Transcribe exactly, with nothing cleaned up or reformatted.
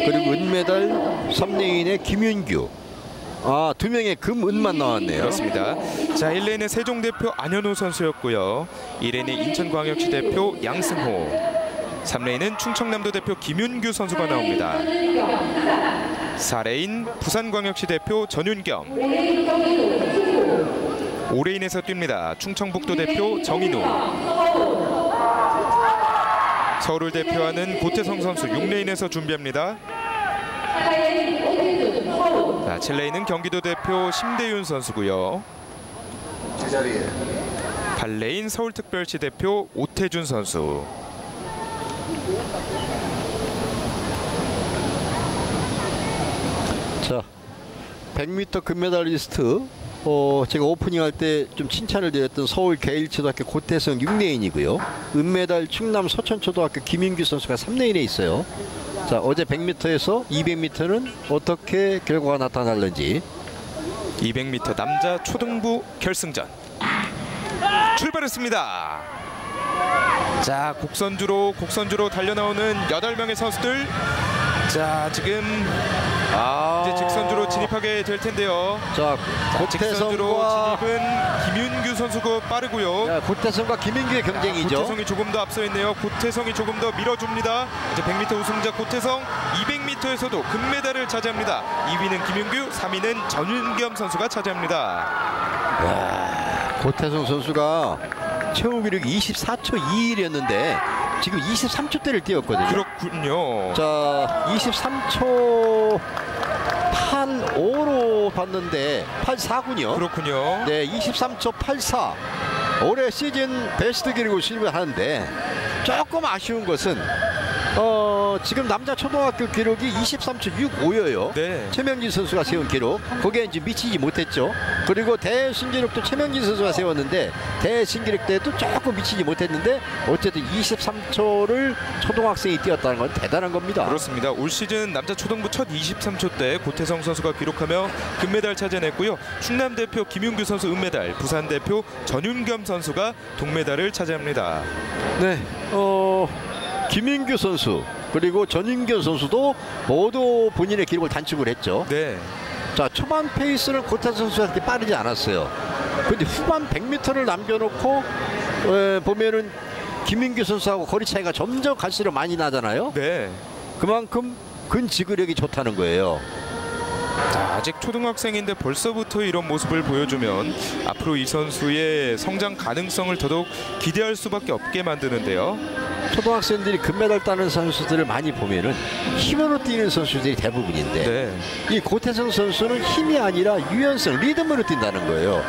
그리고 은메달 삼 레인의 김윤규. 아, 두 명의 금, 은만 나왔네요. 그렇습니다. 자, 일 레인의 세종대표 안현우 선수였고요. 이 레인의 인천광역시 대표 양승호, 삼 레인은 충청남도 대표 김윤규 선수가 나옵니다. 사 레인 부산광역시 대표 전윤겸, 오 레인에서 뜁니다. 충청북도 대표 정인우, 서울을 대표하는 고태성 선수 육 레인에서 준비합니다. 자, 칠 레인은 경기도 대표 심대윤 선수고요. 팔 레인 서울특별시 대표 오태준 선수. 자, 백 미터 금메달리스트, 어, 제가 오프닝 할 때 좀 칭찬을 드렸던 서울 계일초등학교 고태성 육 레인이고요. 은메달 충남 서천초등학교 김인규 선수가 삼 레인에 있어요. 자, 어제 백 미터에서 이백 미터는 어떻게 결과가 나타날는지. 이백 미터 남자 초등부 결승전 출발했습니다. 자, 곡선주로 곡선주로 달려나오는 여덟 명의 선수들. 자, 지금 아, 이제 직선주로 진입하게 될 텐데요. 자, 자, 직선주로 고태성과 진입은 김윤규 선수가 빠르고요. 자, 고태성과 김인규의 경쟁이죠. 고태성이 조금 더 앞서 있네요. 고태성이 조금 더 밀어줍니다. 이제 백 미터 우승자 고태성, 이백 미터에서도 금메달을 차지합니다. 이 위는 김윤규, 삼 위는 전윤겸 선수가 차지합니다. 야, 고태성 선수가 최고 기록이 이십사 초 이십일이었는데 지금 이십삼 초대를 뛰었거든요. 그렇군요. 자, 이십삼 초 팔십오로 봤는데 팔십사군요. 그렇군요. 네, 이십삼 초 팔십사. 올해 시즌 베스트 기록을 수립하는데 조금 아쉬운 것은 어, 지금 남자 초등학교 기록이 이십삼 초 육십오여요. 네. 최명진 선수가 세운 기록. 거기에 이제 미치지 못했죠. 그리고 대신기록도 최명진 선수가 세웠는데 대신기록 때도 조금 미치지 못했는데 어쨌든 이십삼 초를 초등학생이 뛰었다는 건 대단한 겁니다. 그렇습니다. 올 시즌 남자 초등부 첫 이십삼 초 때 고태성 선수가 기록하며 금메달 차지했고요. 충남 대표 김윤규 선수 은메달, 부산 대표 전윤겸 선수가 동메달을 차지합니다. 네, 어, 김인규 선수 그리고 전윤겸 선수도 모두 본인의 기록을 단축을 했죠. 네. 자, 초반 페이스는 고태성 선수가 그렇게 빠르지 않았어요. 근데 후반 백 미터를 남겨놓고 에, 보면은 김인규 선수하고 거리 차이가 점점 갈수록 많이 나잖아요. 네. 그만큼 근지구력이 좋다는 거예요. 자, 아직 초등학생인데 벌써부터 이런 모습을 보여주면 앞으로 이 선수의 성장 가능성을 더더욱 기대할 수밖에 없게 만드는데요. 초등학생들이 금메달 따는 선수들을 많이 보면은 힘으로 뛰는 선수들이 대부분인데 네. 이 고태성 선수는 힘이 아니라 유연성, 리듬으로 뛴다는 거예요.